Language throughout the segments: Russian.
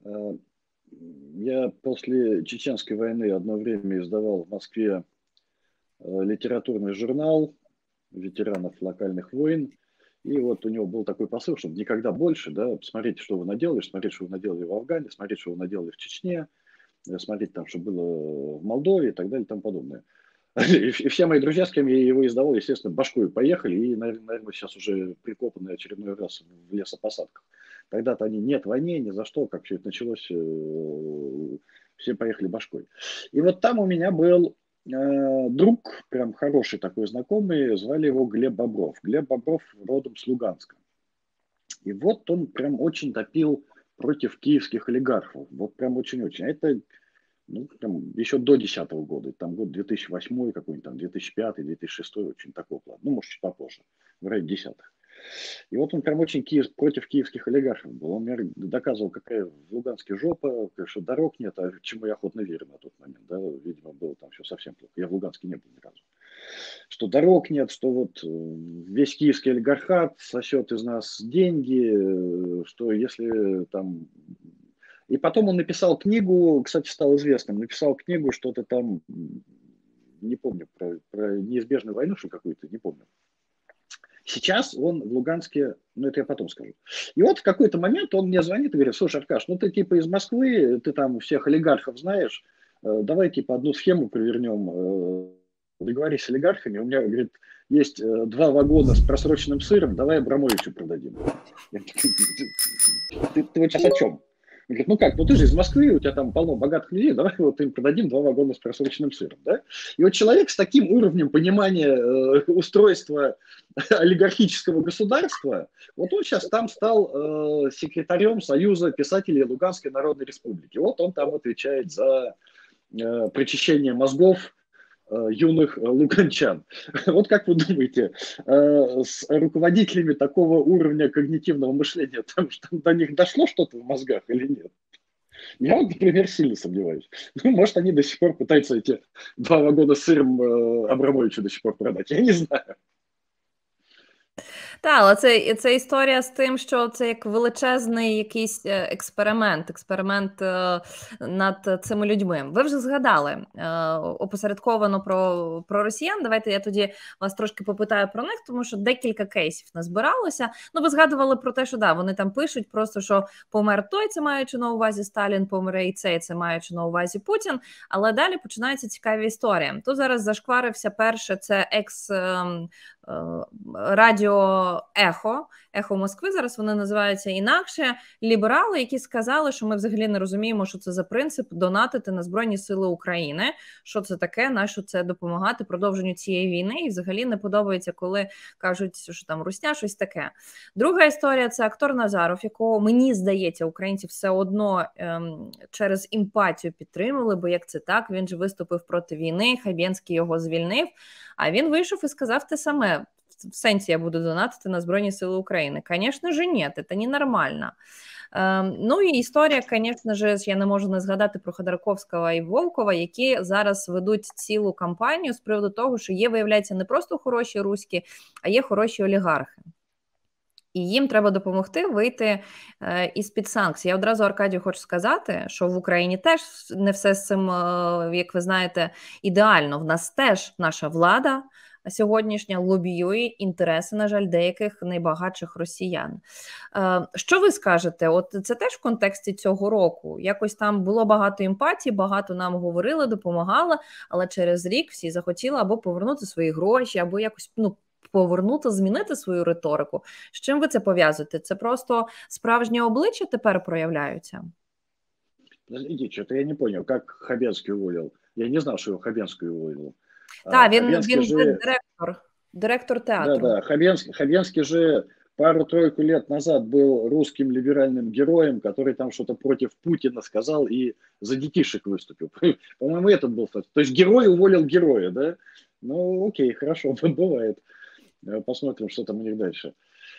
Э, Я после Чеченской войны одно время издавал в Москве литературный журнал ветеранов локальных войн. И вот у него был такой посыл, что никогда больше, да, смотрите, что вы наделали, смотрите, что вы наделали в Афгане, смотрите, что вы наделали в Чечне, смотрите там, что было в Молдове и так далее и тому подобное. И все мои друзья, с кем я его издавал, естественно, башкой поехали и, наверное, сейчас уже прикопаны очередной раз в лесопосадках. Тогда-то они нет войне, ни за что, как все это началось, все поехали башкой. И вот там у меня был друг, прям хороший такой знакомый, звали его Глеб Бобров. Глеб Бобров родом с Луганска. И вот он прям очень топил против киевских олигархов. Вот прям очень-очень. А это ну, там, еще до 2010 года, там год 2008 какой-нибудь, там 2005, 2006, очень такого плана. Ну, может, чуть попозже, в районе десятых. И вот он прям очень против киевских олигархов был. Он мне доказывал, какая в Луганске жопа, что дорог нет, а чему я охотно верю на тот момент. Да? Видимо, было там все совсем плохо. Я в Луганске не был ни разу. Что дорог нет, что вот весь киевский олигархат сосет из нас деньги, что если там... И потом он написал книгу, кстати, стал известным, написал книгу что-то там, не помню, про неизбежную войну, что какую-то, не помню. Сейчас он в Луганске, ну это я потом скажу. И вот в какой-то момент он мне звонит и говорит: слушай, Аркаш, ну ты типа из Москвы, ты там всех олигархов знаешь, давай типа одну схему провернем, договорись с олигархами. У меня, говорит, есть 2 вагона с просроченным сыром, давай Абрамовичу продадим. Ты вот сейчас о чем? Он говорит: ну как, ну ты же из Москвы, у тебя там полно богатых людей, давай вот им продадим 2 вагона с просроченным сыром. Да? И вот человек с таким уровнем понимания устройства олигархического государства, вот он сейчас там стал секретарем Союза писателей Луганской Народной Республики. Вот он там отвечает за прочищение мозгов юных луганчан. Вот как вы думаете, с руководителями такого уровня когнитивного мышления, там до них дошло что-то в мозгах или нет? Я вот, например, сильно сомневаюсь. Ну, может, они до сих пор пытаются эти 2 вагона с сыром Абрамовичу до сих пор продать. Я не знаю. Так, але це історія з тим, що це як величезний якийсь експеримент над цими людьми. Ви вже згадали опосередковано про росіян. Давайте я тоді вас трошки попитаю про них, тому що декілька кейсів назбиралося. Ну, ви згадували про те, що да, вони там пишуть просто, що помер той, це маючи на увазі Сталін, помре і цей, це маючи на увазі Путін. Але далі починається цікава історія. Тут зараз зашкварився перше, це радіо Ехо Москви, зараз вони називаються інакше, ліберали, які сказали, що ми взагалі не розуміємо, що це за принцип донатити на Збройні Сили України, що це таке, на що це допомагати продовженню цієї війни, і взагалі не подобається, коли кажуть, що там русня, щось таке. Друга історія – це актор Назаров, якого, мені здається, українці все одно через емпатію підтримували, бо як це так, він же виступив проти війни, Хабєнський його звільнив, а він вийшов і сказав те саме. В сенсі я буду донатити на Збройні Сили України. Конечно же, нет, это ненормально. Ну і історія, звісно ж, я не можу не згадати про Ходорковського і Волкова, які зараз ведуть цілу кампанію з приводу того, що є, виявляється, не просто хороші руські, а є хороші олігархи. І їм треба допомогти вийти із-під санкцій. Я одразу, Аркадію, хочу сказати, що в Україні теж не все з цим, як ви знаєте, ідеально. В нас теж наша влада сьогоднішня лобіює інтереси, на жаль, деяких найбагатших росіян. Що ви скажете? От це теж в контексті цього року. Якось там було багато емпатії, багато нам говорили, допомагали, але через рік всі захотіли або повернути свої гроші, або якось, повернути, змінити свою риторику. З чим ви це пов'язуєте? Це просто справжнє обличчя тепер проявляються? Подождите, что-то я не понял, как Хабенский уволил. Я не знал, что его Хабенский уволил. Так, Хабенский він же... директор театру. Да, Хабенский же пару-тройку лет назад был русским либеральным героем, который там что-то против Путина сказал и за детишек выступил. По-моему, этот был. То есть герой уволил героя, да? Ну, окей, хорошо, бывает. Посмотрим, что там у них дальше.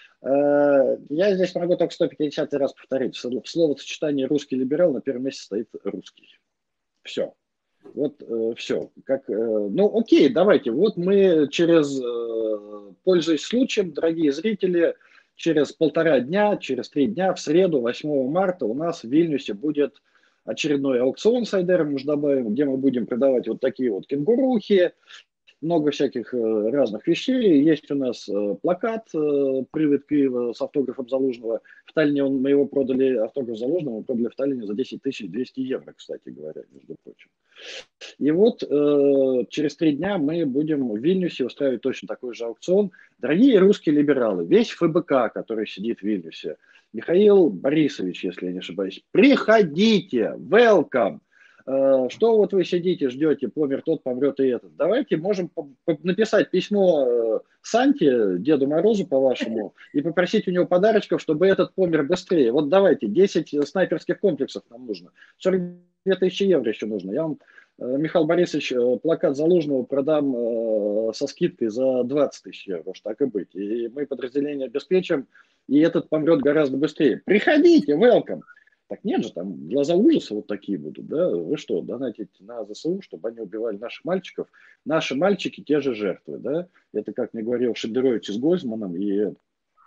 Я здесь могу только 150 раз повторить. В словосочетании «русский либерал» на первом месте стоит «русский». Все. Вот все. Ну, окей, давайте. Вот мы пользуясь случаем, дорогие зрители, через 1,5 дня, через 3 дня, в среду, 8 марта, у нас в Вильнюсе будет очередной аукцион с Айдером Муждабаевым, где мы будем продавать вот такие вот кенгурухи, много всяких разных вещей. Есть у нас плакат «Привет Киева» с автографом Залужного. В Таллине мы его продали, автограф Залужного мы продали в Таллине за 10 200 евро, кстати говоря, между прочим. И вот через 3 дня мы будем в Вильнюсе устраивать точно такой же аукцион. Дорогие русские либералы, весь ФБК, который сидит в Вильнюсе, Михаил Борисович, если я не ошибаюсь, приходите, welcome. Что вот вы сидите, ждете, помер тот, помрет и этот. Давайте можем написать письмо Санте, Деду Морозу, по-вашему, и попросить у него подарочков, чтобы этот помер быстрее. Вот давайте, 10 снайперских комплексов нам нужно. 42 тысячи евро еще нужно. Я вам, Михаил Борисович, плакат Залужного продам со скидкой за 20 тысяч евро, уж так и быть. И мы подразделение обеспечим, и этот помрет гораздо быстрее. Приходите, welcome. Так нет же, там глаза ужаса вот такие будут, да? Вы что, донатите на ЗСУ, чтобы они убивали наших мальчиков? Наши мальчики те же жертвы, да? Это, как мне говорил Шендерович с Гольцманом и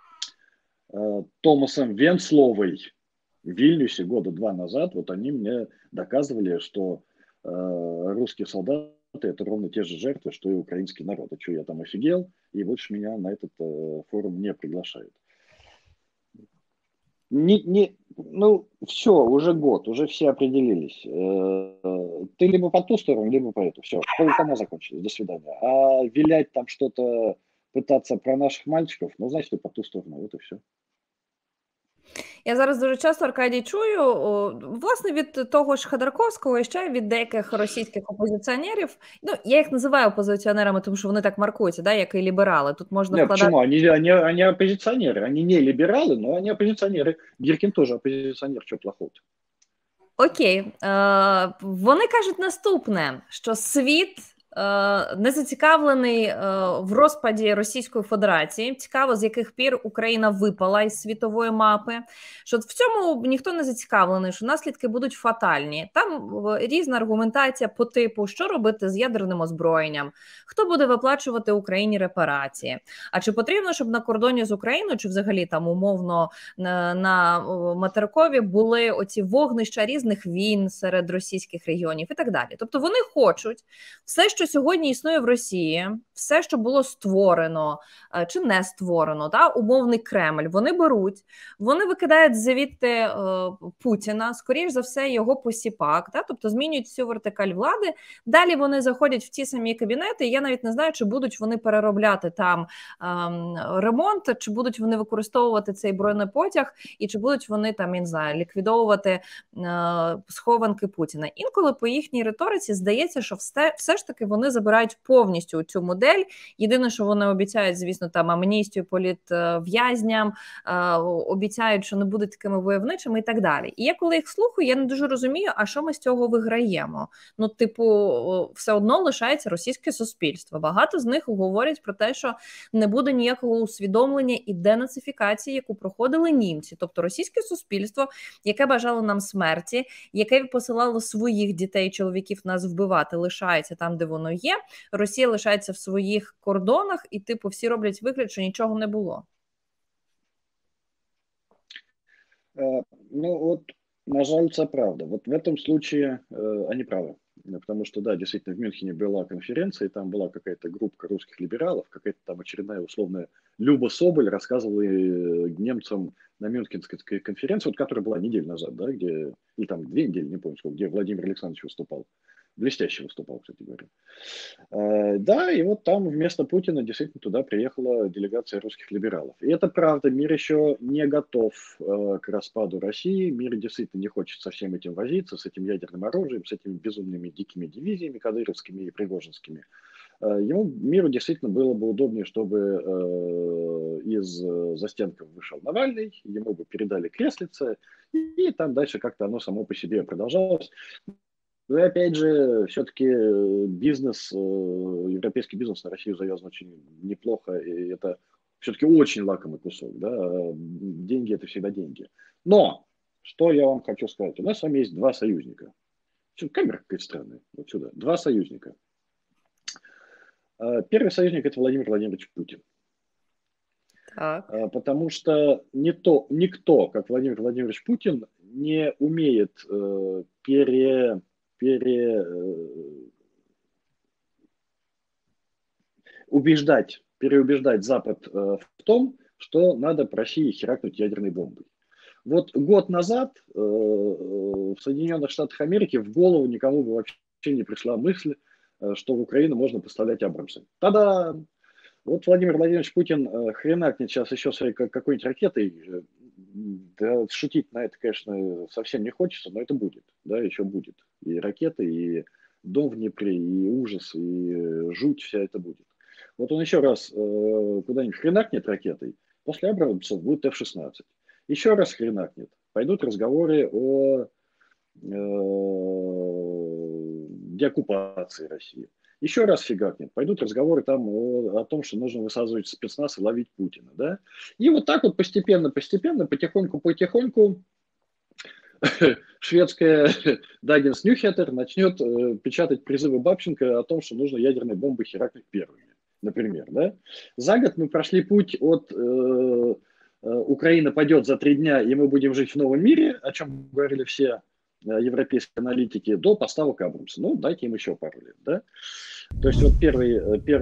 Томасом Венсловой в Вильнюсе года 2 назад, вот они мне доказывали, что русские солдаты это ровно те же жертвы, что и украинский народ. А что, я там офигел, и больше меня на этот форум не приглашают. Ну, все, уже год, уже все определились. Ты либо по ту сторону, либо по эту. Все, полтона закончилось, до свидания. А вилять там что-то, пытаться про наших мальчиков, ну, значит, ты по ту сторону, вот и все. Я зараз дуже часто, Аркадій, чую, власне, від того ж Ходорковського і ще від деяких російських опозиціонерів. Ну, я їх називаю опозиціонерами, тому що вони так маркуються, да, як і ліберали. Тут можна Нет, вкладати... почему? Они оппозиционеры, они не либералы, но они оппозиционеры. Гиркин тоже оппозиционер, что плохого-то? Окей. Вони кажуть наступне, що світ не зацікавлений в розпаді Російської Федерації. Цікаво, з яких пір Україна випала із світової мапи. Що в цьому ніхто не зацікавлений, що наслідки будуть фатальні. Там різна аргументація по типу, що робити з ядерним озброєнням, хто буде виплачувати Україні репарації. А чи потрібно, щоб на кордоні з Україною, чи взагалі там умовно на материкові були оці вогнища різних війн серед російських регіонів і так далі. Тобто вони хочуть все, що сьогодні існує в Росії, все, що було створено чи не створено, та, умовний Кремль, вони беруть, вони викидають звідти Путіна, скоріш за все його посіпак, та, тобто змінюють всю вертикаль влади, далі вони заходять в ті самі кабінети, і я навіть не знаю, чи будуть вони переробляти там ремонт, чи будуть вони використовувати цей бронепотяг, і чи будуть вони там, я не знаю, ліквідовувати схованки Путіна. Інколи по їхній риториці здається, що все ж таки вони забирають повністю цю модель. Єдине, що вони обіцяють, звісно, там амністію політв'язням, обіцяють, що не будуть такими войовничими і так далі. І я коли їх слухаю, я не дуже розумію, а що ми з цього виграємо. Ну, типу, все одно лишається російське суспільство. Багато з них говорять про те, що не буде ніякого усвідомлення і денацифікації, яку проходили німці. Тобто російське суспільство, яке бажало нам смерті, яке посилало своїх дітей, чоловіків нас вбивати, лишається там, де воно є. Росія лишається в своїх кордонах і, типу, всі роблять вигляд, що нічого не було. Ну, вот, на жаль, це правда. Вот в этом случае они правы. Потому что, да, действительно, в Мюнхене была конференция, и там была какая-то группа русских либералов, какая-то там очередная условная Люба Соболь рассказывала немцам на Мюнхенской конференции, вот, которая была неделю назад, да, где, или там 2 недели, не помню сколько, где Владимир Александрович выступал. Блестяще выступал, кстати говоря. Да, и вот там вместо Путина действительно туда приехала делегация русских либералов. И это правда, мир еще не готов к распаду России, мир действительно не хочет со всем этим возиться, с этим ядерным оружием, с этими безумными дикими дивизиями кадыровскими и пригожинскими. Миру действительно было бы удобнее, чтобы из застенков вышел Навальный, ему бы передали креслице, и там дальше как-то оно само по себе продолжалось. Но опять же, все-таки бизнес, европейский бизнес на Россию завязан очень неплохо, и это все-таки очень лакомый кусок, да, деньги это всегда деньги. Но, что я вам хочу сказать, у нас с вами есть 2 союзника. Камера какая-то странная, вот сюда, 2 союзника. Первый союзник это Владимир Владимирович Путин. Потому что никто, как Владимир Владимирович Путин, не умеет переубеждать Запад в том, что надо по России херакнуть ядерной бомбой. Вот год назад в Соединенных Штатах Америки в голову никому бы вообще не пришла мысль, что в Украину можно поставлять Абрамсы. Та-да! Вот Владимир Владимирович Путин хренакнет сейчас еще своей какой-нибудь ракетой. Да, шутить на это, конечно, совсем не хочется, но это будет. Да, еще будет. И ракеты, и дом в Днепре, и ужас, и жуть, вся это будет. Вот он еще раз куда-нибудь хренакнет ракетой, после Абрамсов будет F-16. Еще раз хренакнет. Пойдут разговоры о деоккупации России. Еще раз фигакнет. Пойдут разговоры там о том, что нужно высаживать спецназ и ловить Путина. Да? И вот так вот постепенно, потихоньку шведская Даггинс Нюхетер начнет печатать призывы Бабченко о том, что нужно ядерные бомбы херакнуть первыми. Например. Да? За год мы прошли путь от Украина пойдет за 3 дня, и мы будем жить в новом мире, о чем говорили все европейские аналитики, до поставок Абрамса. Ну, дайте им еще пару лет. Да? То есть вот первый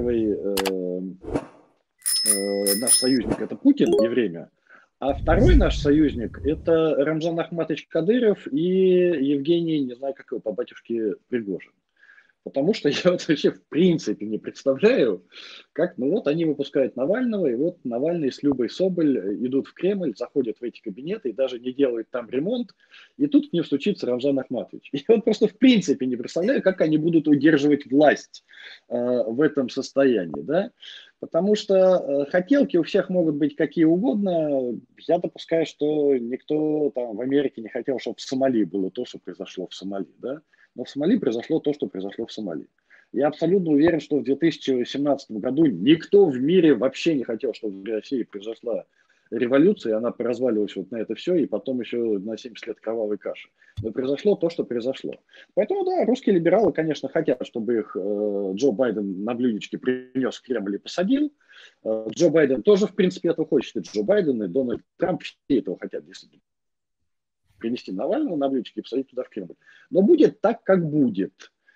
наш союзник – это Путин и время, а второй наш союзник – это Рамзан Ахматович Кадыров и Евгений, не знаю, как его по батюшке, Пригожин. Потому что я вот вообще в принципе не представляю, как, ну вот они выпускают Навального, и вот Навальный с Любой Соболь идут в Кремль, заходят в эти кабинеты и даже не делают там ремонт, и тут к ним стучится Рамзан Ахматович. Я вот просто в принципе не представляю, как они будут удерживать власть в этом состоянии, да? Потому что хотелки у всех могут быть какие угодно. Я допускаю, что никто там в Америке не хотел, чтобы в Сомали было то, что произошло в Сомали, да? Но в Сомали произошло то, что произошло в Сомали. Я абсолютно уверен, что в 2017 году никто в мире вообще не хотел, чтобы в России произошла революция, и она поразваливалась вот на это все, и потом еще на 70 лет кровавой каши. Но произошло то, что произошло. Поэтому, да, русские либералы, конечно, хотят, чтобы их Джо Байден на блюдечке принес в Кремль и посадил. Джо Байден тоже, в принципе, этого хочет. И Джо Байден, и Дональд Трамп все этого хотят, действительно. Принести Навального на блюдечке и посадить туда в Кремль. Но будет так, как будет.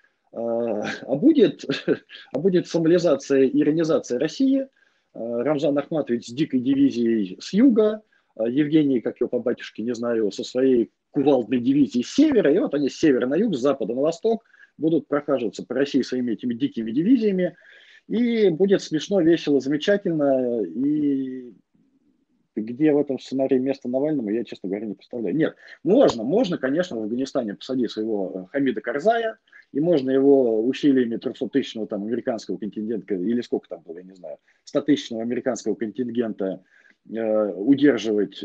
А будет сомализация и иронизация России. Рамзан Ахматович с дикой дивизией с юга, Евгений, как его по батюшке, не знаю, со своей кувалдной дивизией с севера, и вот они с севера на юг, с запада на восток будут прохаживаться по России своими этими дикими дивизиями, и будет смешно, весело, замечательно, и где в этом сценарии место Навальному, я, честно говоря, не представляю. Нет, можно, конечно, в Афганистане посадить своего Хамида Карзая, и можно его усилиями 300-тысячного там американского контингента, или сколько там было, я не знаю, 100-тысячного американского контингента удерживать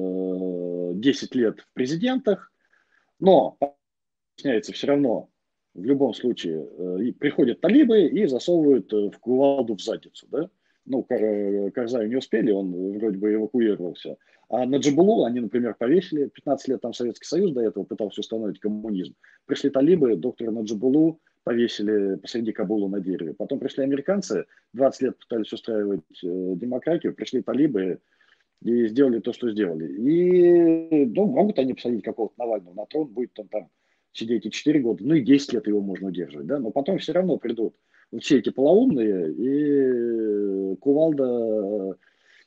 10 лет в президентах, но, объясняется, все равно в любом случае приходят талибы и засовывают в кувалду в задницу, да? Ну, Карзаю не успели, он вроде бы эвакуировался. А Наджибулу они, например, повесили. 15 лет там Советский Союз до этого пытался установить коммунизм. Пришли талибы, доктора Наджибулу повесили посреди Кабула на дереве. Потом пришли американцы, 20 лет пытались устраивать демократию, пришли талибы и сделали то, что сделали. И ну, могут они посадить какого-то Навального на трон, будет он там сидеть и 4 года, ну и 10 лет его можно удерживать, да, но потом все равно придут вот все эти полоумные, и кувалда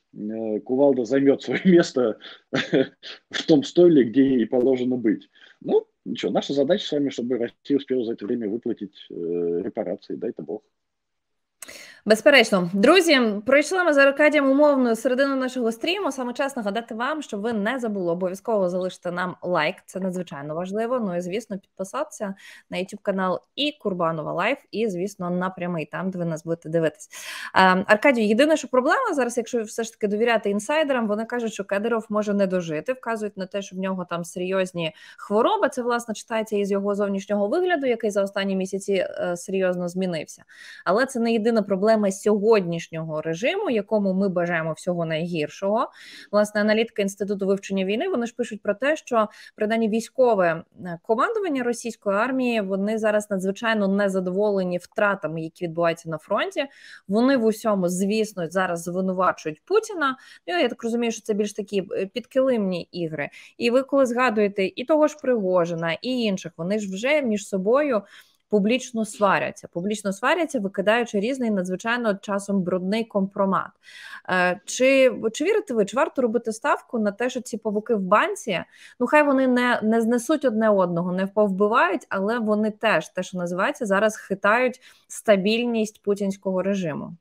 займет свое место в том стойле, где ей положено быть. Ну, ничего, наша задача с вами, чтобы Россия успела за это время выплатить репарации, дай-то Бог. Безперечно. Друзі, пройшли ми з Аркадієм умовну середину нашого стріму. Саме час нагадати вам, щоб ви не забули обов'язково залишити нам лайк. Це надзвичайно важливо. Ну і, звісно, підписатися на YouTube-канал і Курбанова Лайф, і, звісно, на прямий, там, де ви нас будете дивитись. Аркадію, єдине, що проблема зараз, якщо все ж таки довіряти інсайдерам, вони кажуть, що Кадиров може не дожити, вказують на те, що в нього там серйозні хвороби. Це, власне, читається із його зовнішнього вигляду, який за останні місяці серйозно змінився. Але це не єдина проблема, проблеми сьогоднішнього режиму, якому ми бажаємо всього найгіршого. Власне, аналітики Інституту вивчення війни, вони ж пишуть про те, що принаймні військове командування російської армії, вони зараз надзвичайно незадоволені втратами, які відбуваються на фронті. Вони в усьому, звісно, зараз звинувачують Путіна. Я так розумію, що це більш такі підкилимні ігри. І ви коли згадуєте і того ж Пригожина, і інших, вони ж вже між собою публічно сваряться, викидаючи різний надзвичайно часом брудний компромат. Чи вірите ви, чи варто робити ставку на те, що ці павуки в банці, ну хай вони не знесуть одне одного, не повбивають, але вони теж, те, що називається, зараз хитають стабільність путінського режиму?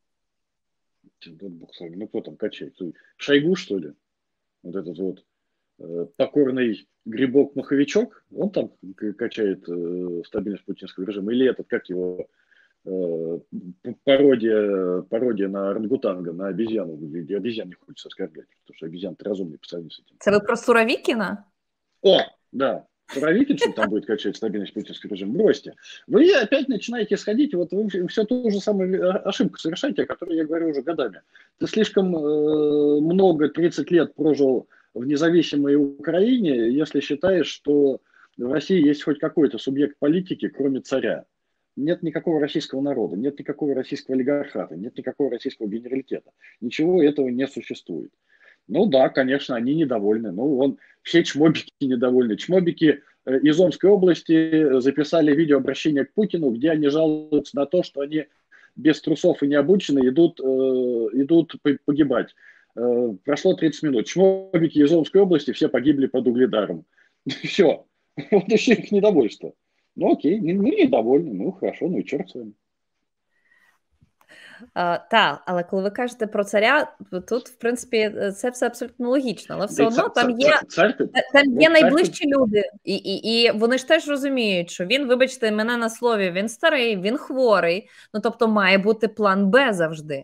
Ну кто там качает? Шойгу, что ли? Вот этот вот покорный грибок-маховичок, он там качает стабильность путинского режима, или этот, как его, пародия на орангутанга, на обезьяну, где обезьян не хочется оскорблять, потому что обезьян-то разумный по сравнению с этим. Это вы про Суровикина? О, да, Суровикин, что там будет качать стабильность путинского режима, бросьте. Вы опять начинаете сходить, вот вы все ту же самую ошибку совершаете, о которой я говорю уже годами. Ты слишком много, 30 лет прожил в независимой Украине, если считаешь, что в России есть хоть какой-то субъект политики, кроме царя. Нет никакого российского народа, нет никакого российского олигархата, нет никакого российского генералитета. Ничего этого не существует. Ну да, конечно, они недовольны. Ну, все чмобики недовольны. Чмобики из Омской области записали видеообращение к Путину, где они жалуются на то, что они без трусов и необученные идут погибать. Прошло 30 минут. Чмобики из Омской области все погибли под Угледаром. Все. Вот еще их недовольство. Ну окей, мы недовольны. Ну хорошо, ну і чорт з вами. Так, але коли ви кажете про царя, тут, в принципі, це все абсолютно логічно, але все одно там є найближчі люди, і вони ж теж розуміють, що він, вибачте мене на слові, він старий, він хворий, ну тобто має бути план Б завжди.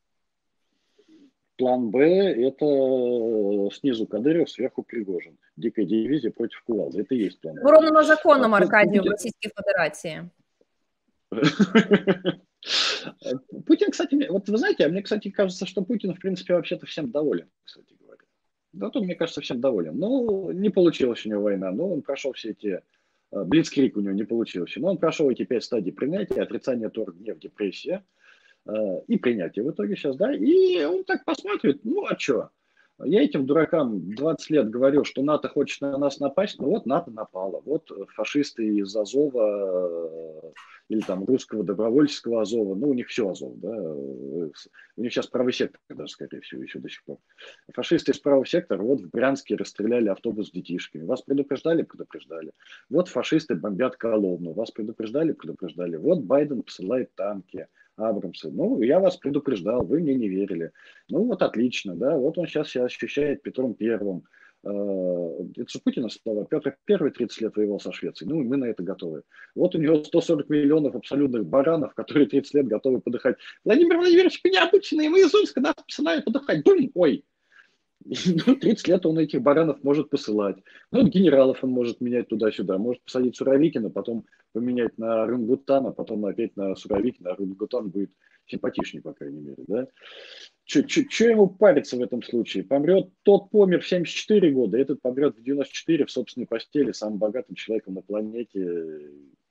План Б – это снизу Кадыров, сверху Пригожин. Дикая дивизия против Кувалды. Это и есть план Б. Воронено законом, Аркадію, в Російській Федерації. Путин, кстати, вот вы знаете, мне, кстати, кажется, что Путин, в принципе, вообще-то всем доволен, кстати говоря. Да, то, мне кажется, всем доволен. Ну, не получилась у него война, но он прошел все эти... Блицкриг у него не получился, но он прошел эти 5 стадий принятия, отрицание, торг, гнев, депрессия. И принятие в итоге сейчас, да, и он так посмотрит, ну а что, я этим дуракам 20 лет говорил, что НАТО хочет на нас напасть, ну вот НАТО напало, вот фашисты из Азова или там русского добровольческого Азова, ну у них все Азов, да, у них сейчас правый сектор даже, скорее всего, еще до сих пор. Фашисты из правого сектора вот в Брянске расстреляли автобус с детишками, вас предупреждали? Предупреждали. Вот фашисты бомбят Коломну, вас предупреждали? Предупреждали. Вот Байден посылает танки, Абрамсы. Ну, я вас предупреждал, вы мне не верили. Ну, вот отлично, да, вот он сейчас себя ощущает Петром Первым. Это же Путина слова. Петр Первый 30 лет воевал со Швецией. Ну, и мы на это готовы. Вот у него 140 миллионов абсолютных баранов, которые 30 лет готовы подыхать. Владимир Владимирович, меня обычные, мы из Омска, нас посылают подыхать. Бум, ой. Ну, 30 лет он этих баранов может посылать. Ну, генералов он может менять туда-сюда. Может посадить Суровикина, потом поменять на орангутана, потом опять на Суровикина. Орангутан будет симпатичнее, по крайней мере. Да? Че ему париться в этом случае? Помрет, тот помер в 74 года, этот помрет в 94 в собственной постели, самым богатым человеком на планете.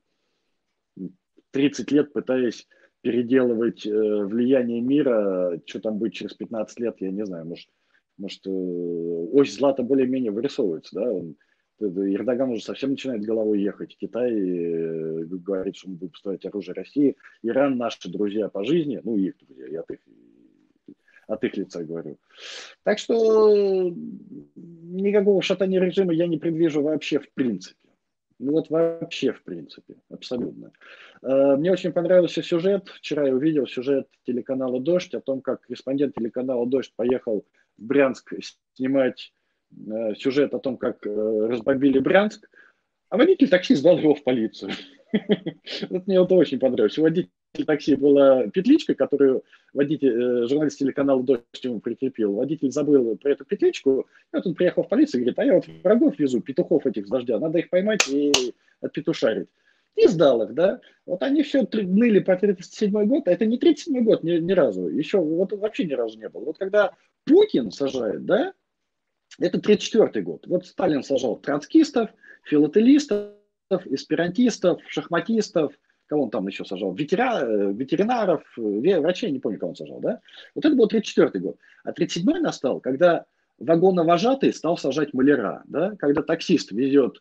30 лет пытаясь переделывать влияние мира. Что там будет через 15 лет, я не знаю, может, ось зла-то более-менее вырисовывается, да, Эрдоган уже совсем начинает головой ехать. Китай говорит, что мы будем поставить оружие России. Иран наши друзья по жизни, ну, их друзья, я от их лица говорю. Так что никакого шатания режима я не предвижу вообще в принципе. Ну вот вообще в принципе, абсолютно. Мне очень понравился сюжет. Вчера я увидел сюжет телеканала «Дождь» о том, как корреспондент телеканала «Дождь» поехал в Брянск снимать сюжет о том, как разбомбили Брянск, а водитель такси сдал его в полицию. Мне это очень понравилось. У водителя такси была петличка, которую журналист телеканала «Дождь» ему прикрепил. Водитель забыл про эту петличку, и вот он приехал в полицию и говорит, а я вот врагов везу, петухов этих с дождя, надо их поймать и отпетушарить. и сдал их, да. Вот они все ныли по 1937 год, а это не 1937 год ни разу, еще вот вообще ни разу не было. Вот когда Путин сажает, да, это 1934 год. Вот Сталин сажал троцкистов, филателистов, эсперантистов, шахматистов, кого он там еще сажал, ветеринаров, врачей, не помню, кого он сажал, да? Вот это был 1934 год. А 1937 настал, когда вагоновожатый стал сажать маляра, да? Когда таксист везет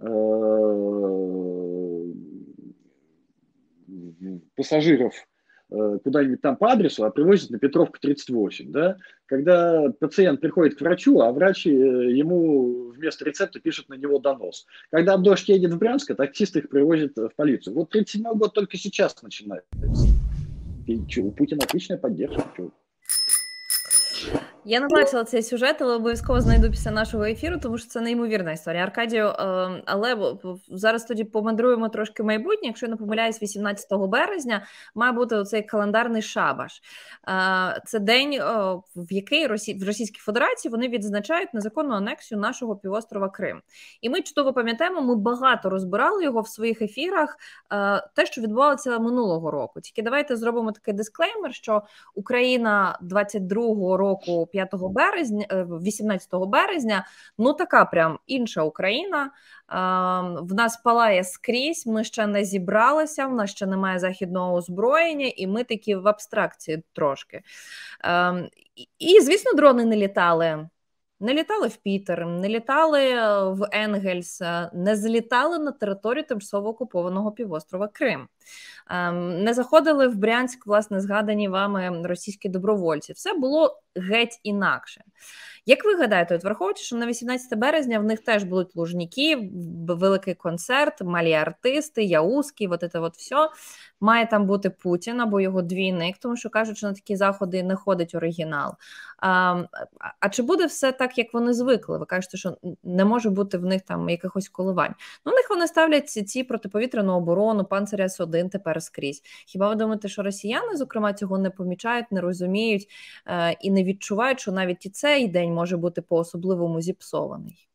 пассажиров куда-нибудь там по адресу, а привозят на Петровку 38, да, когда пациент приходит к врачу, а врач ему вместо рецепта пишет на него донос. Когда дождь едет в Брянск, таксист их привозит в полицию. Вот 1937 год только сейчас начинается. И что, у Путина отличная поддержка. Что? Я не бачила цей сюжет, але обов'язково знайду після нашого ефіру, тому що це неймовірна історія. Аркадію, але зараз тоді помандруємо трошки майбутнє. Якщо я не помиляюсь, 18 березня має бути оцей календарний шабаш. Це день, в який в Російській Федерації вони відзначають незаконну анексію нашого півострова Крим. І ми чудово пам'ятаємо, ми багато розбирали його в своїх ефірах, те, що відбувалося минулого року. Тільки давайте зробимо такий дисклеймер, що Україна 22-го року 18 березня, ну така прям інша Україна, в нас палає скрізь, ми ще не зібралися, в нас ще немає західного озброєння, і ми такі в абстракції трошки. І, звісно, дрони не літали. Не літали в Пітер, не літали в Енгельс, не злітали на територію тимчасово окупованого півострова Крим. Не заходили в Брянськ, власне, згадані вами російські добровольці. Все було геть інакше. Як ви гадаєте, от враховуючи, що на 18 березня в них теж будуть Лужніки, великий концерт, малі артисти, Яузький, от це от все, має там бути Путін або його двійник, тому що кажуть, що на такі заходи не ходить оригінал. А чи буде все так, як вони звикли? Ви кажете, що не може бути в них там якихось коливань. Ну, в них вони ставлять ці протиповітряну оборону, Панциря С-1 тепер скрізь. Хіба ви думаєте, що росіяни, зокрема, цього не помічають, не розуміють і не відчувають, що навіть і цей день може бути по-особливому зіпсований?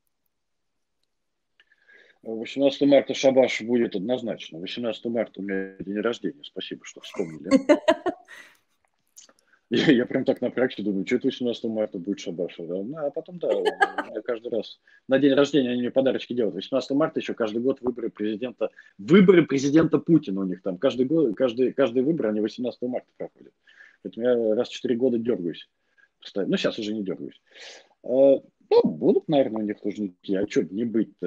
18 марта шабаш будет однозначно. 18 марта у меня день рождения. Спасибо, что вспомнили. Я прям так напрягся, думаю, что это 18 марта будет шабаш. А потом, да, я каждый раз на день рождения они мне подарочки делают. 18 марта еще каждый год выборы президента Путина у них там. Каждый выбор, они 18 марта проходят. Поэтому я раз в 4 года дергаюсь. Ну, сейчас уже не дергаюсь. Ну, будут, наверное, у них Лужники. А что не быть-то?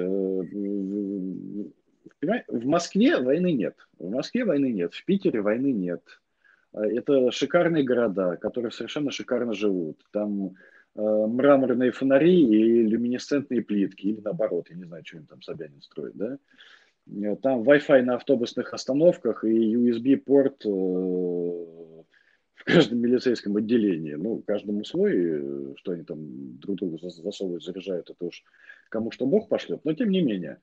В Москве войны нет. В Питере войны нет. Это шикарные города, которые совершенно шикарно живут. Там мраморные фонари и люминесцентные плитки. Или наоборот, я не знаю, что им там Собянин строит, да? Там Wi-Fi на автобусных остановках и USB-порт в каждом милицейском отделении. Ну, каждому свой, что они там друг другу засовывают, заряжают, это уж кому что Бог пошлет. Но тем не менее,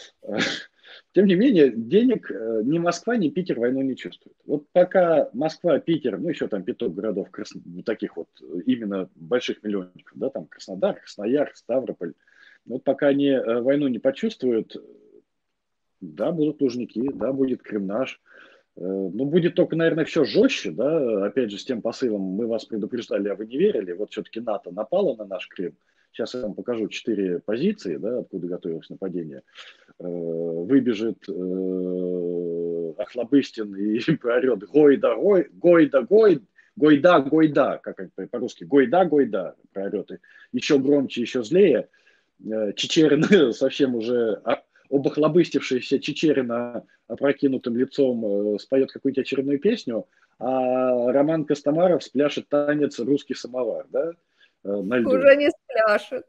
денег ни Москва, ни Питер войну не чувствуют. Вот пока Москва, Питер, ну еще там пяток городов, таких вот именно больших миллионников, да, там Краснодар, Красноярск, Ставрополь, вот пока они войну не почувствуют, да, будут Лужники, да, будет Крым наш. Ну, будет только, наверное, все жестче, да, опять же, с тем посылом, мы вас предупреждали, а вы не верили, вот все-таки НАТО напало на наш Крым, сейчас я вам покажу 4 позиции, да, откуда готовилось нападение, выбежит Охлобыстин и проорет Гойда, Гойда, Гойда, Гойда, Гойда, как это по-русски, Гойда, Гойда, проорет, еще громче, еще злее, Чичерин совсем уже... обохлобыстившаяся Чичерина опрокинутым лицом споет какую-то очередную песню, а Роман Костомаров спляшет танец «Русский самовар», да, на льду. Уже не спляшет.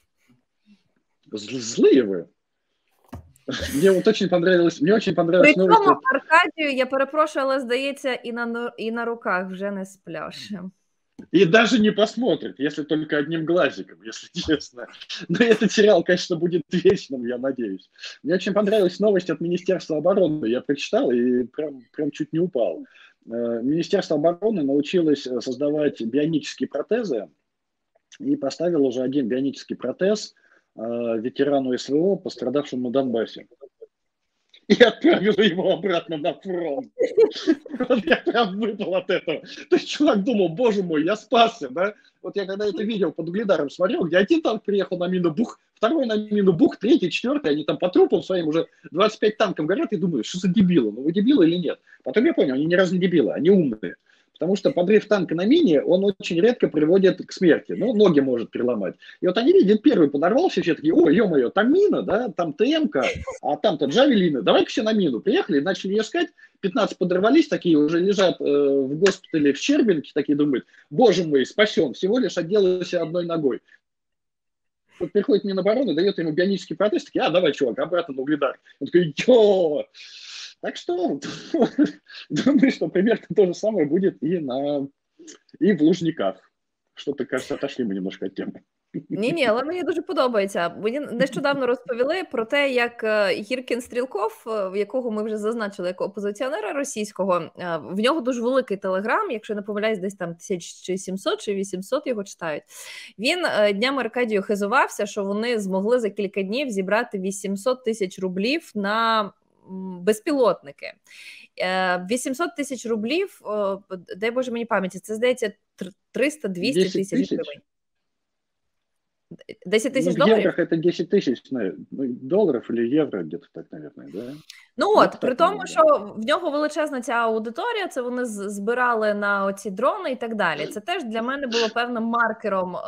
Злые вы. Мне очень понравилось Причому Аркадію, я перепрошую, але здається, і на руках вже не спляше. И даже не посмотрит, если только одним глазиком, если честно. Но этот сериал, конечно, будет вечным, я надеюсь. Мне очень понравилась новость от Министерства обороны. Я прочитал и прям чуть не упал. Министерство обороны научилось создавать бионические протезы и поставило уже один бионический протез ветерану СВО, пострадавшему на Донбассе. и отправила его обратно на фронт. Вот я прям выпал от этого. То есть чувак думал, боже мой, я спасся, да? Вот я когда это видел под Угледаром смотрел, где один танк приехал на мину бух, второй на мину бух, третий, четвертый, они там по трупам своим уже 25 танков горят, и думаю, что за дебилы? Ну вы дебилы или нет? Потом я понял, они ни разу не дебилы, они умные. Потому что подрыв танка на мине, он очень редко приводит к смерти. Ну, ноги может переломать. И вот они видят, первый подорвался, все такие, ой, ё-моё, там мина, да, там ТМ-ка, а там-то джавелины. Давай-ка все на мину. Приехали, начали искать, 15 подорвались, такие уже лежат в госпитале в Щербинке, такие думают, боже мой, спасен, всего лишь отделался одной ногой. Вот приходит Минобороны, дает ему бионический протез, такие, давай, чувак, обратно на Угледар. Он такой, ё! Так что думаю, что примерно то же самое будет и в Лужниках. Что-то, кажется, отошли мы немножко від теми. Ні, але мені дуже подобається. Мені нещодавно розповіли про те, як Гіркін Стрілков, якого ми вже зазначили як опозиціонера російського, в нього дуже великий телеграм, якщо не помиляюсь, десь там 1700 чи 800 його читають. Він днями Аркадію хизувався, що вони змогли за кілька днів зібрати 800 тисяч рублів на безпілотники. 800 тисяч рублів, дай Боже мені пам'яті, це, здається, 300-200 тисяч гривень. 10 тисяч доларів? В єврах це 10 тисяч доларів або євро, десь так, мабуть, да? Ну от, при тому, що в нього величезна ця аудиторія, це вони збирали на оці дрони і так далі. Це теж для мене було певним маркером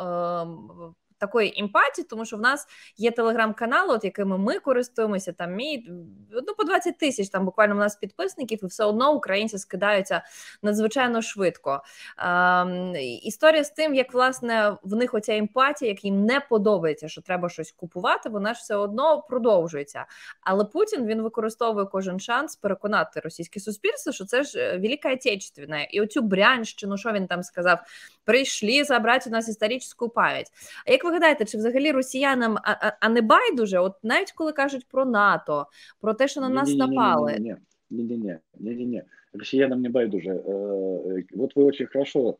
такої емпатії, тому що в нас є телеграм-канал, от якими ми користуємося, там по 20 тисяч, там буквально в нас підписників, і все одно українці скидаються надзвичайно швидко. Історія з тим, як, власне, в них оця емпатія, як їм не подобається, що треба щось купувати, вона ж все одно продовжується. Але Путін, він використовує кожен шанс переконати російське суспільство, що це ж Велика Отечественна. І оцю брянщину, що він там сказав, прийшли забрати у нас історичну пам'ять. А як ви гадаєте, чи взагалі росіянам не байдуже, от навіть коли кажуть про НАТО, про те, що на нас напали? Не. Россиянам не байдуже. Вот вы очень хорошо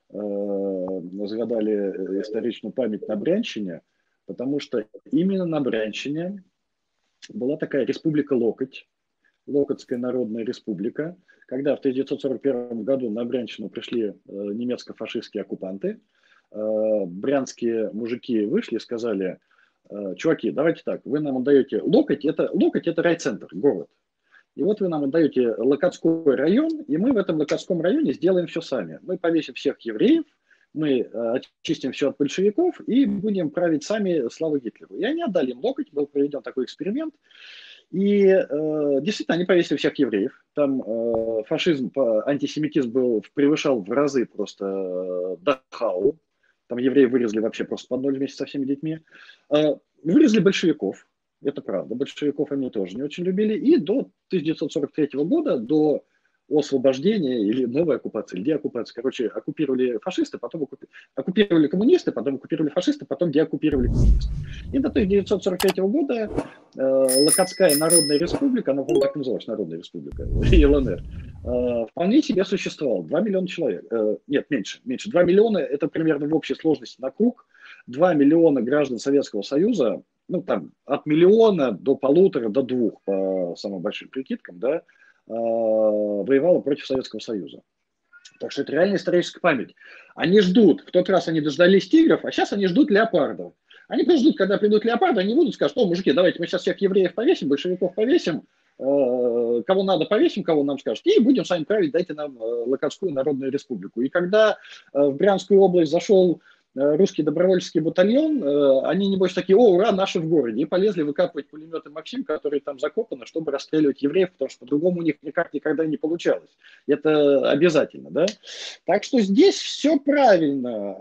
згадали историчную память на Брянщине, потому что именно на Брянщине была такая республика Локоть, Локотская народная республика, когда в 1941 году на Брянщину пришли немецко-фашистские оккупанты. Брянские мужики вышли и сказали, чуваки, давайте так, вы нам отдаете Локоть это райцентр, город. И вот вы нам отдаете Локотской район, и мы в этом Локотском районе сделаем все сами. Мы повесим всех евреев, мы очистим все от большевиков и будем править сами, слава Гитлеру. И они отдали им Локоть, был проведен такой эксперимент. И действительно, они повесили всех евреев. Там фашизм, антисемитизм превышал в разы просто Дахау. Там евреев вырезали вообще просто под ноль вместе со всеми детьми. Вырезали большевиков. Это правда. Большевиков они тоже не очень любили. И до 1943 года, до освобождения или новой оккупации, или деоккупации, короче, оккупировали фашисты, потом оккупировали коммунисты, потом оккупировали фашисты, потом деоккупировали коммунисты. И до 1943 года Локотская народная республика, она, по-моему, так и называлась, Народная республика, ЛНР, вполне себе существовала. 2 миллиона человек. Нет, меньше. 2 миллиона, это примерно в общей сложности на круг. 2 миллиона граждан Советского Союза, ну, там, от миллиона до 1,5 до 2, по самым большим прикидкам, да, воевала против Советского Союза. Так что это реальная историческая память. Они ждут, в тот раз они дождались тигров, а сейчас они ждут леопардов. Они просто ждут, когда придут леопарды, они будут скажут, мужики, давайте мы сейчас всех евреев повесим, большевиков повесим, кого надо повесим, кого нам скажут, и будем сами править, дайте нам Локотскую народную республику. И когда в Брянскую область зашел русский добровольческий батальон, они, небось, такие, ура, наши в городе, и полезли выкапывать пулеметы «Максим», которые там закопаны, чтобы расстреливать евреев, потому что по-другому у них никак никогда не получалось. Это обязательно, да? Так что здесь все правильно.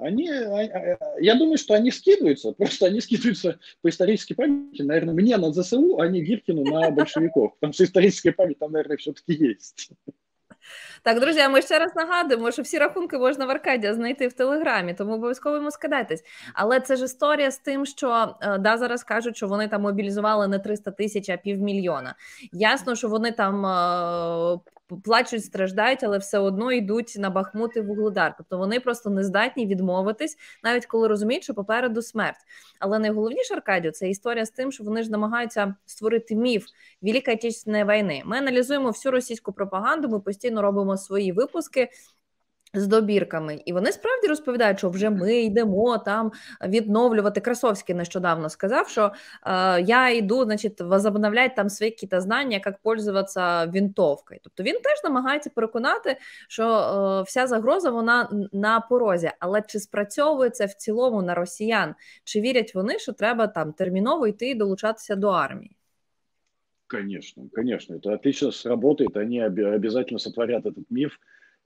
Я думаю, что они скидываются, просто они скидываются по исторической памяти, наверное, мне на ЗСУ, а не Гиркину на большевиков, потому что историческая память там, наверное, все-таки есть. Так, друзі, ми ще раз нагадуємо, що всі рахунки можна в Аркадія знайти в Телеграмі, тому обов'язково йому скидайтесь. Але це ж історія з тим, що зараз кажуть, що вони там мобілізували не 300 тисяч, а 500 000. Ясно, що вони там плачуть, страждають, але все одно йдуть на Бахмут і Вугледар. Тобто вони просто не здатні відмовитись, навіть коли розуміють, що попереду смерть. Але найголовніше, Аркадію, це історія з тим, що вони ж намагаються створити міф Великої Отечественної війни. Ми аналізуємо всю російську пропаганду, ми постійно робимо свої випуски з добірками. І вони справді розповідають, що вже ми йдемо там відновлювати. Красовський нещодавно сказав, що я йду, значить, возобновлять там свої якісь знання, як пользуватися винтовкою. Тобто він теж намагається переконати, що вся загроза, вона на порозі. Але чи спрацьовує це в цілому на росіян? Чи вірять вони, що треба там терміново йти і долучатися до армії? Конечно, конечно, это отлично сработает, они обязательно сотворят этот миф,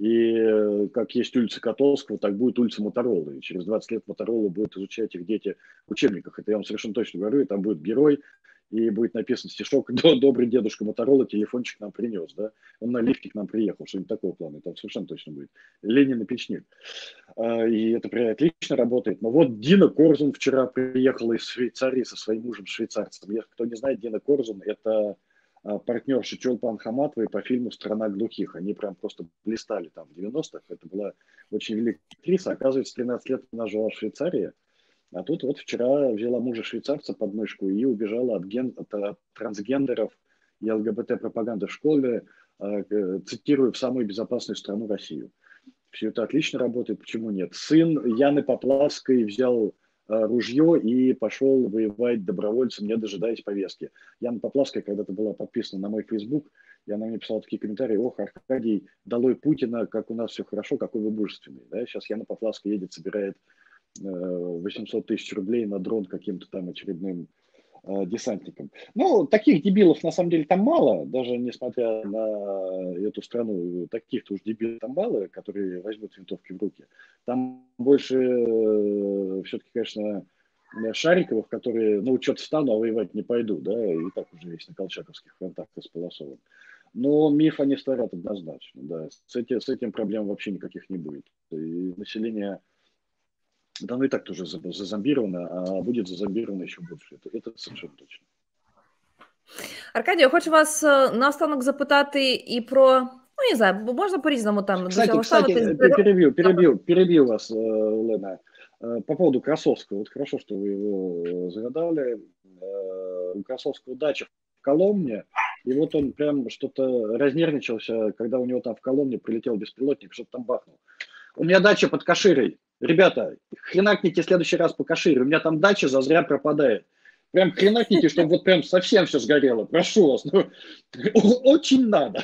и как есть улица Котовского, так будет улица Моторолы, и через 20 лет Моторола будет изучать их дети в учебниках, это я вам совершенно точно говорю, и там будет герой, и будет написан стишок «Добрый дедушка Моторола телефончик нам принес», да, он на лифте к нам приехал, что-нибудь такого плана, там совершенно точно будет, Ленин и Печник, и это отлично работает. Но вот Дина Корзун вчера приехала из Швейцарии со своим мужем швейцарцем. Кто не знает, Дина Корзун – это партнерша Чолпан Хаматовой по фильму «Страна глухих». Они прям просто блистали там в 90-х. Это была очень великая актриса. Оказывается, 13 лет она жила в Швейцарии. А тут вот вчера взяла мужа швейцарца под мышку и убежала от трансгендеров и ЛГБТ-пропаганды в школе, цитирую, в самую безопасную страну Россию. Все это отлично работает, почему нет? Сын Яны Поплавской взял ружье и пошел воевать добровольцем, не дожидаясь повестки. Яна Поплавская когда-то была подписана на мой Facebook, и она мне писала такие комментарии: ох, Аркадий, долой Путина, как у нас все хорошо, какой вы мужественный. Да? Сейчас Яна Поплавская едет, собирает 800 тысяч рублей на дрон каким-то там очередным десантникам. Ну, таких дебилов на самом деле там мало, даже несмотря на эту страну, таких-то уж дебилов там мало, которые возьмут винтовки в руки. Там больше все-таки, конечно, Шариковых, которые на учет встану, а воевать не пойду, да, и так уже есть на колчаковских фронтах располосован. Но миф они створят однозначно, да, с этим проблем вообще никаких не будет. И население... Да, ну и так тоже зазомбировано, а будет зазомбировано еще больше. Это совершенно точно. Аркадій, я хочу вас наостанок запитати і про, ну не знаю, можна по-різному там до цього ставитись. Перебил вас, Лена, по поводу Красовского. Вот хорошо, что вы его загадали. У Красовского дача в Коломне, и вот он прям что-то разнервничался, когда у него там в Коломне прилетел беспилотник, что-то там бахнул. У меня дача под Каширой. Ребята, хренакните в следующий раз по Кашире. У меня там дача зазря пропадает. Прям хренакните, чтобы вот прям совсем все сгорело. Прошу вас. Ну, очень надо.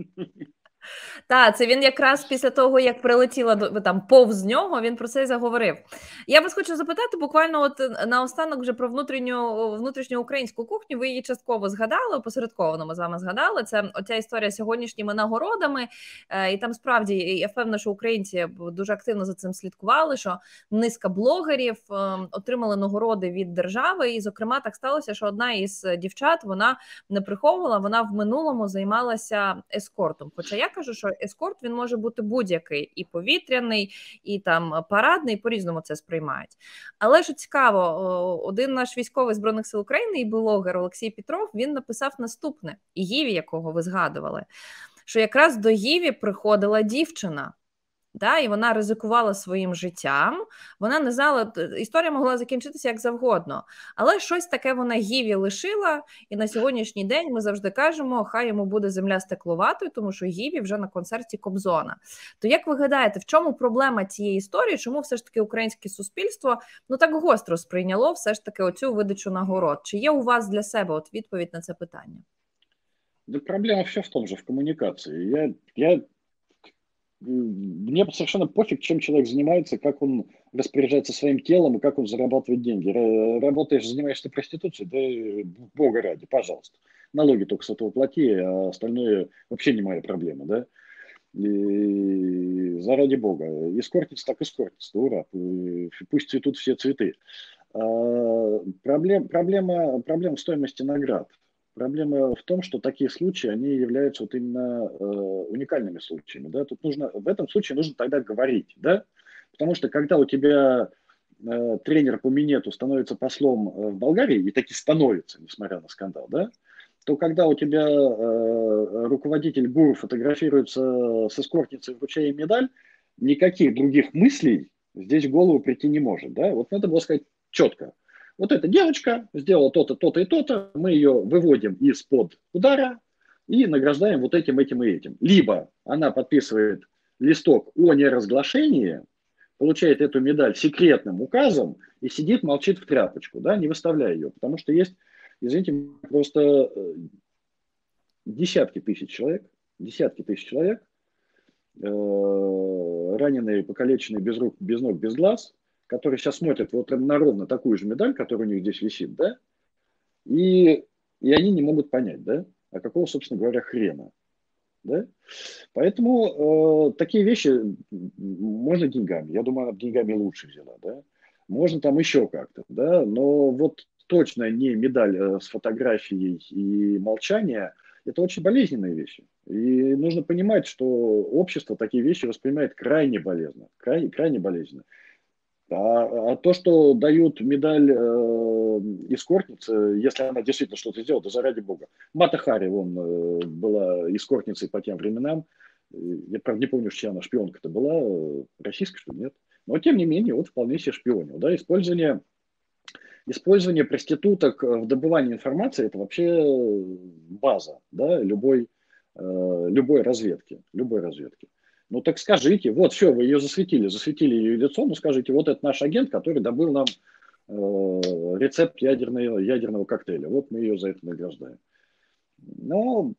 Так, це він якраз після того, як прилетіла там повз нього, він про це і заговорив. Я вас хочу запитати буквально от наостанок вже про внутрішню українську кухню. Ви її частково згадали, опосередковано ми з вами згадали. Це оця історія з сьогоднішніми нагородами. І там справді, я впевнена, що українці дуже активно за цим слідкували, що низка блогерів отримали нагороди від держави. І, зокрема, так сталося, що одна із дівчат, вона не приховувала, вона в минулому займалася ескортом. Хоча я кажу, що ескорт, він може бути будь-який, і повітряний, і там парадний, по-різному це сприймають. Але що цікаво, один наш військовий Збройних сил України і блогер Олексій Петров, він написав наступне, і Гіві, якого ви згадували, що якраз до Гіві приходила дівчина, да, і вона ризикувала своїм життям, вона не знала, історія могла закінчитися як завгодно, але щось таке вона Гіві лишила, і на сьогоднішній день ми завжди кажемо, хай йому буде земля стекловатою, тому що Гіві вже на концерті Кобзона. То як ви гадаєте, в чому проблема цієї історії, чому все ж таки українське суспільство так гостро сприйняло все ж таки оцю видачу нагород? Чи є у вас для себе от відповідь на це питання? Да проблема все в том же, в коммуникации. Мне совершенно пофиг, чем человек занимается, как он распоряжается своим телом и как он зарабатывает деньги. Работаешь, занимаешься проституцией, да бога ради, пожалуйста. Налоги только с этого плати, а остальное вообще не моя проблема, да. И заради бога. Эскортница так эскортница, ура. Пусть цветут все цветы. Проблема в стоимости наград. Проблема в том, что такие случаи, они являются вот именно уникальными случаями. Да? Тут в этом случае нужно тогда говорить. Да? Потому что когда у тебя тренер по минету становится послом в Болгарии, и таки становится, несмотря на скандал, да, то когда у тебя руководитель ГУР фотографируется с эскортницей, вручая медаль, никаких других мыслей здесь в голову прийти не может. Да? Вот надо было сказать четко. Вот эта девочка сделала то-то, то-то и то-то, мы ее выводим из-под удара и награждаем вот этим, этим и этим. Либо она подписывает листок о неразглашении, получает эту медаль секретным указом и сидит, молчит в тряпочку, да, не выставляя ее. Потому что есть, извините, просто десятки тысяч человек, раненые, покалеченные, без рук, без ног, без глаз, которые сейчас смотрят вот на ровно такую же медаль, которая у них здесь висит, да, и они не могут понять, да, а какого, собственно говоря, хрена, да. Поэтому такие вещи можно деньгами, я думаю, она деньгами лучше взяла, да, можно там еще как-то, да, но вот точно не медаль с фотографией и молчание, это очень болезненные вещи. И нужно понимать, что общество такие вещи воспринимает крайне болезненно, крайне болезненно. А то, что дают медаль эскортнице, если она действительно что-то сделала, да заради бога. Мата Хари, вон, была эскортницей по тем временам. Я, правда, не помню, чья она шпионка-то была, российская, что ли, нет. Но, тем не менее, вот вполне себе шпионил. Да? Использование проституток в добывании информации – это вообще база, да, любой разведки. Ну так скажите, вот все, вы ее засветили ее лицо, ну скажите, вот это наш агент, который добыл нам рецепт ядерного коктейля. Вот мы ее за это награждаем. Но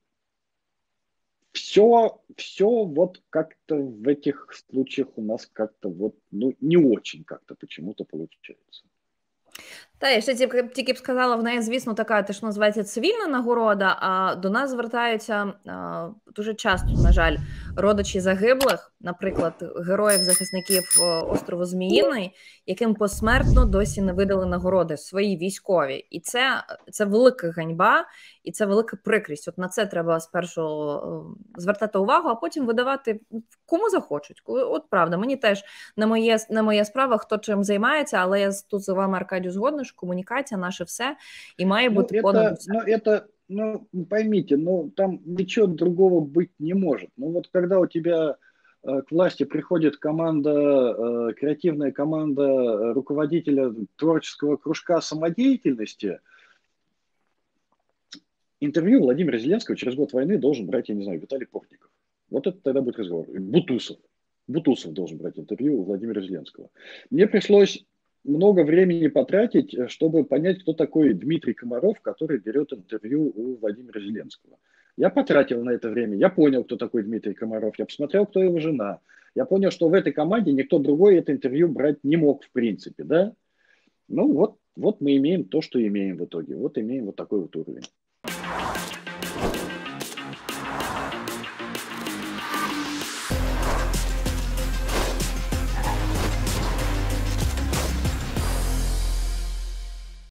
все вот как-то в этих случаях у нас как-то вот, ну, не очень как-то почему-то получается. Та, я ще тільки б сказала, в неї, звісно, така, те, що називається цивільна нагорода, а до нас звертаються дуже часто, на жаль, родичі загиблих, наприклад, героїв-захисників острову Зміїний, яким посмертно досі не видали нагороди свої військові. І це велика ганьба, і це велика прикрість. От на це треба спершу звертати увагу, а потім видавати кому захочуть. От правда, мені теж не моя справа, хто чим займається, але я тут з вами, Аркадію, згодна, що комунікація наше все, і має бути понад усе. Поймите, там ничего другого быть не может. Вот когда у тебя к власти приходит команда, креативная команда руководителя творческого кружка самодеятельности, интервью Владимира Зеленского через год войны должен брать, я не знаю, Виталий Портников. Вот это тогда будет разговор. Бутусов должен брать интервью у Владимира Зеленского. Мне пришлось много времени потратить, чтобы понять, кто такой Дмитрий Комаров, который берет интервью у Владимира Зеленского. Я потратил на это время, я понял, кто такой Дмитрий Комаров, я посмотрел, кто его жена. Я понял, что в этой команде никто другой это интервью брать не мог в принципе, да. Ну вот мы имеем то, что имеем в итоге. Вот имеем вот такой вот уровень.